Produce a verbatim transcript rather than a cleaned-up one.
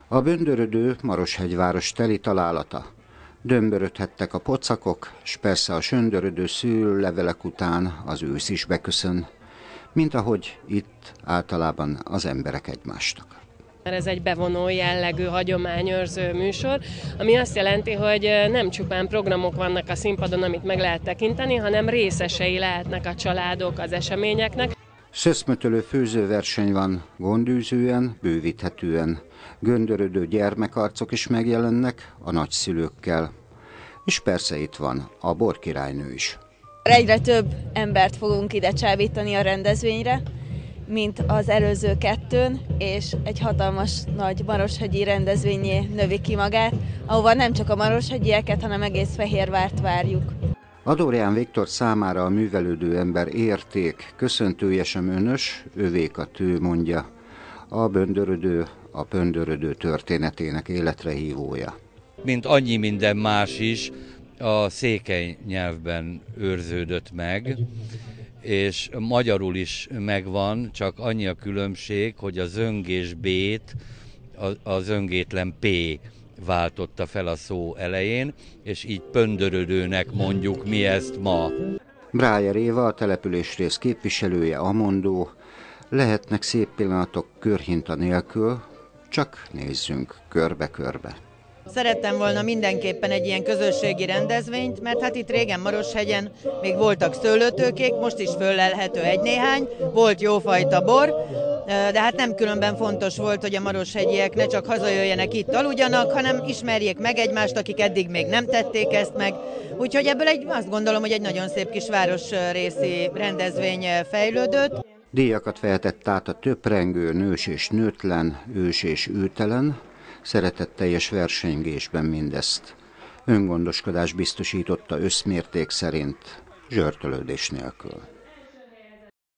A böndörödő Maroshegyváros teli találata. Dömbörödhettek a pocakok, s persze a söndörödő szőlőlevelek után az ősz is beköszön, mint ahogy itt általában az emberek egymásnak. Ez egy bevonó jellegű, hagyományőrző műsor, ami azt jelenti, hogy nem csupán programok vannak a színpadon, amit meg lehet tekinteni, hanem részesei lehetnek a családok az eseményeknek. Szöszmötölő főzőverseny van, gondűzően, bővíthetően. Göndörödő gyermekarcok is megjelennek a nagyszülőkkel. És persze itt van a borkirálynő is. Egyre több embert fogunk ide csábítani a rendezvényre, mint az előző kettőn, és egy hatalmas nagy maroshegyi rendezvényé növi ki magát, ahova nem csak a maroshegyieket, hanem egész Fehérvárt várjuk. Adorján Viktor számára a művelődő ember érték, köszöntője sem önös, övék a tő, mondja. A böndörödő, a pöndörödő történetének életre hívója. Mint annyi minden más is, a székely nyelvben őrződött meg, és magyarul is megvan, csak annyi a különbség, hogy a zöngés B-t a, a zöngétlen P váltotta fel a szó elején, és így pöndörödőnek mondjuk mi ezt ma. Brájer Éva, a településrész képviselője, amondó, lehetnek szép pillanatok körhinta nélkül, csak nézzünk körbe-körbe. Szerettem volna mindenképpen egy ilyen közösségi rendezvényt, mert hát itt régen Maroshegyen még voltak szőlőtőkék, most is föllelhető egy-néhány, volt jófajta bor, de hát nem különben fontos volt, hogy a maroshegyiek ne csak hazajöjjenek itt aludjanak, hanem ismerjék meg egymást, akik eddig még nem tették ezt meg. Úgyhogy ebből egy, azt gondolom, hogy egy nagyon szép kis városrészi rendezvény fejlődött. Díjakat vehetett át a töprengő, nős és nőtlen, ős és őtelen, szeretetteljes versengésben mindezt. Öngondoskodás biztosította összmérték szerint, zsörtölődés nélkül.